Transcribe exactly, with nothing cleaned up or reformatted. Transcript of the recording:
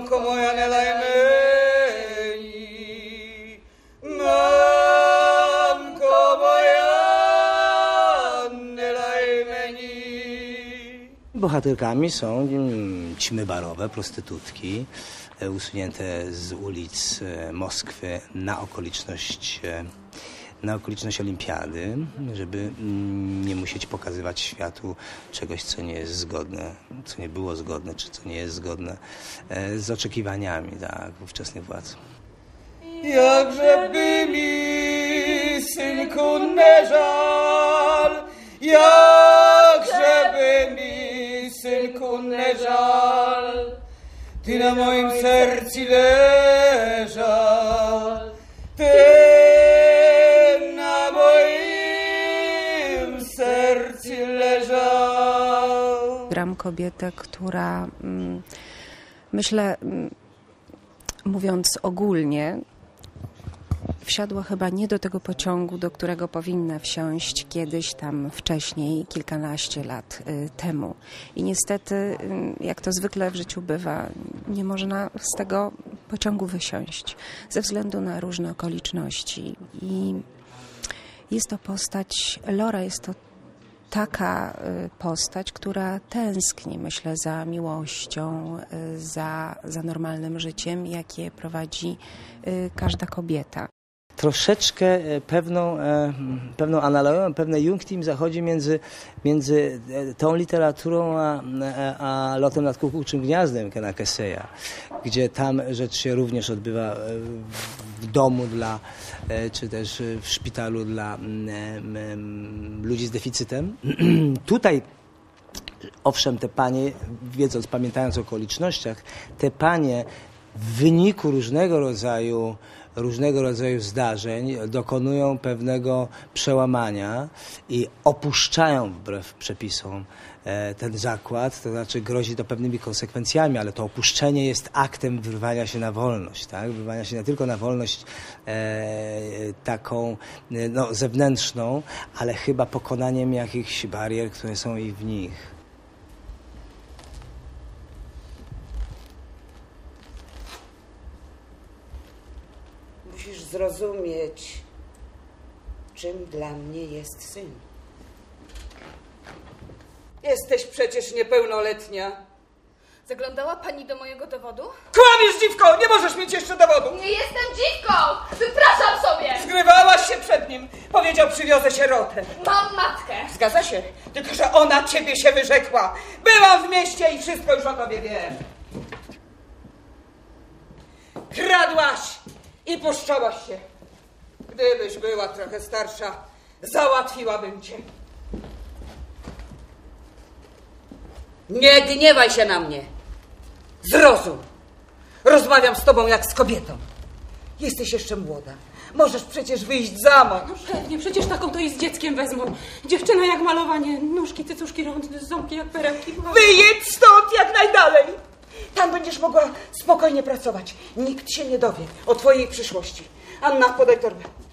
Mamko moja, nie daj meni. Mamko moja, nie daj meni. Bohaterkami są mm, ćmy barowe, prostytutki, e, usunięte z ulic e, Moskwy na okoliczność... E, na okoliczność olimpiady, żeby mm, nie musieć pokazywać światu czegoś, co nie jest zgodne, co nie było zgodne, czy co nie jest zgodne e, z oczekiwaniami, tak, ówczesnych władz. Jakżeby mi, synku, nie żal, jakżeby mi, synku, nie żal, ty na moim sercu leżał, ty na moim sercu leżał. Gram kobietę, która, myślę, mówiąc ogólnie, wsiadła chyba nie do tego pociągu, do którego powinna wsiąść kiedyś tam wcześniej, kilkanaście lat y, temu. I niestety, y, jak to zwykle w życiu bywa, nie można z tego pociągu wysiąść ze względu na różne okoliczności. I jest to postać, Lora jest to taka y, postać, która tęskni, myślę, za miłością, y, za, za normalnym życiem, jakie prowadzi y, każda kobieta. Troszeczkę pewną, pewną analogią, pewne Jungtim zachodzi między, między tą literaturą a, a, a Lotem nad kukułczym gniazdem Kena Kesseya, gdzie tam rzecz się również odbywa w domu dla, czy też w szpitalu dla ludzi z deficytem. Tutaj owszem, te panie, wiedząc, pamiętając o okolicznościach, te panie w wyniku różnego rodzaju różnego rodzaju zdarzeń dokonują pewnego przełamania i opuszczają wbrew przepisom ten zakład, to znaczy grozi to pewnymi konsekwencjami, ale to opuszczenie jest aktem wyrwania się na wolność, tak? Wyrwania się nie tylko na wolność e, taką no, zewnętrzną, ale chyba pokonaniem jakichś barier, które są i w nich. Musisz zrozumieć, czym dla mnie jest syn. Jesteś przecież niepełnoletnia. Zaglądała pani do mojego dowodu? Kłamiesz, dziwko! Nie możesz mieć jeszcze dowodu! Nie jestem dziwką! Wypraszam sobie! Zgrywałaś się przed nim. Powiedział, przywiozę sierotę. Mam matkę. Zgadza się, tylko że ona ciebie się wyrzekła. Byłam w mieście i wszystko już o tobie wiem. Kradłaś i puszczałaś się. Gdybyś była trochę starsza, załatwiłabym cię. Nie gniewaj się na mnie. Zrozum. Rozmawiam z tobą jak z kobietą. Jesteś jeszcze młoda. Możesz przecież wyjść za mąż. No pewnie, przecież taką to i z dzieckiem wezmą. Dziewczyna jak malowanie, nóżki, cycuszki rączne, ząbki jak perełki. Wyjedź stąd jak najdalej. Tam będziesz mogła spokojnie pracować. Nikt się nie dowie o twojej przyszłości. Anna, podaj torbę.